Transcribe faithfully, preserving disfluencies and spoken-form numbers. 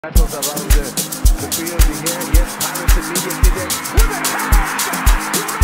Battles around the, the field here. Yes, Pirates immediately there with a pass!